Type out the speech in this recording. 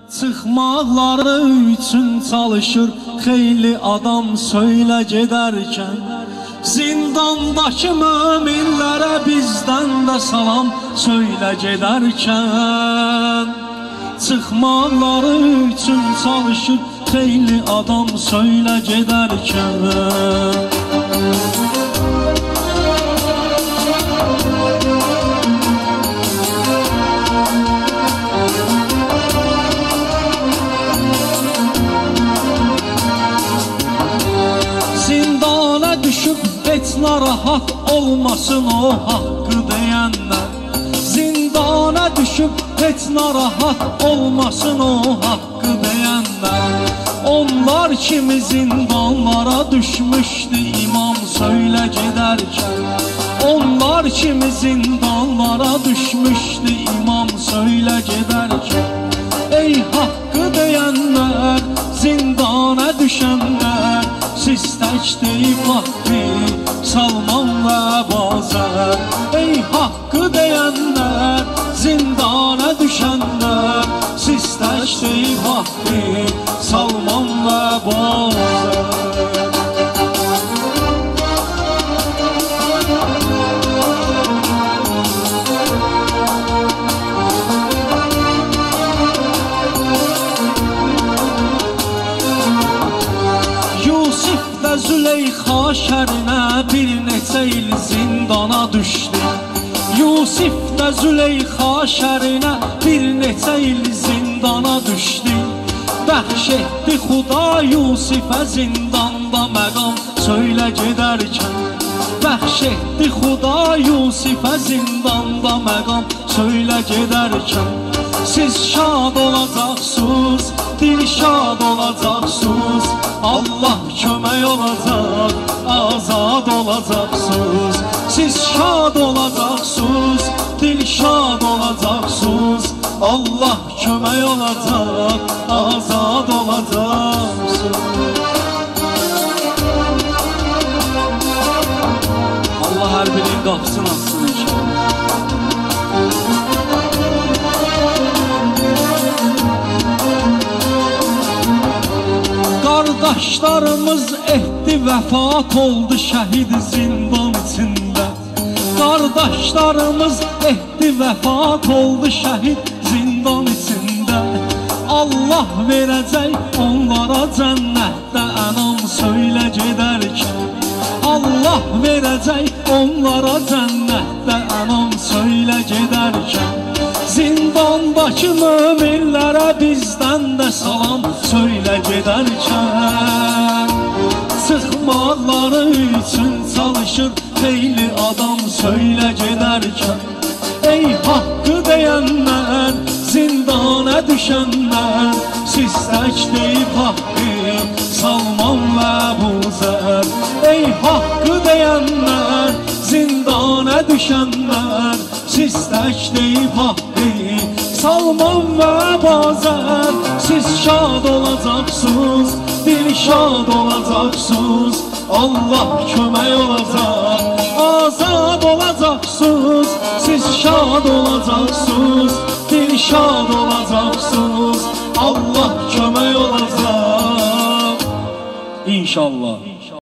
Çıxmaqları üçün çalışır xeyli adam söylə gedərkən. Zindandakı möminlərə bizdən də salam söylə gedərkən. Çıxmaqları üçün çalışır xeyli adam söylə gedərkən. Zindana düşüb heç narahat olmasın o haqqı deyənlər. Zindana düşüb heç narahat olmasın o haqqı deyənlər. Onlar kimi zindanlara düşmüşdü imam söylə gedərkən. Onlar kimi zindanlara düşmüşdü imam söylə gedərkən. Ey haqqı deyənlər, zindana düşənlər, siz tək deyib haqqı Salman və Bazər. Ey haqqı deyənlər, zindana düşənlər, siz tək deyib haqqı Salman və Bazər. Züleyxa şərinə bir neçə il zindana düşdü. Yusif də Züleyxa şərinə bir neçə il zindana düşdü. Bəxş etdi Xuda Yusifə zindanda məqam söylə gedərkən. Bəxş etdi Xuda Yusifə zindanda məqam söylə gedərkən. Siz şad olacaqsınız, dilşad olacaqsınız, Allah kömək olacaq, azad olacaqsınız. Siz şad olacaqsınız, dilşad olacaqsınız, Allah kömək olacaq, azad olacaqsınız. Allah hər birinin qapısını açsın inşallah. Qardaşlarımız etdi vəfat oldu şəhid zindan içində. Qardaşlarımız etdi vəfat oldu şəhid zindan içində. Allah verəcək onlara cənnətdə ənam söylə gedərkən. Allah verəcək onlara cənnətdə ənam söylə gedərkən. Zindandakı möminlərə bizdən də salam söylə gedərkən. Çıxmaqları üçün çalışır xeyli adam söylə gedərkən. Ey haqqı deyənlər, zindana düşənlər, siz tək deyib haqqı Salman və Buzər. Ey haqqı deyənlər, zindana düşənlər, siz tək deyib haqqı Salman və Bazər. Siz şad olacaqsınız, dilşad olacaqsınız, Allah kömək olacaq, azad olacaqsınız. Siz şad olacaqsınız, dilşad olacaqsınız, Allah kömək olacaq İnşallah.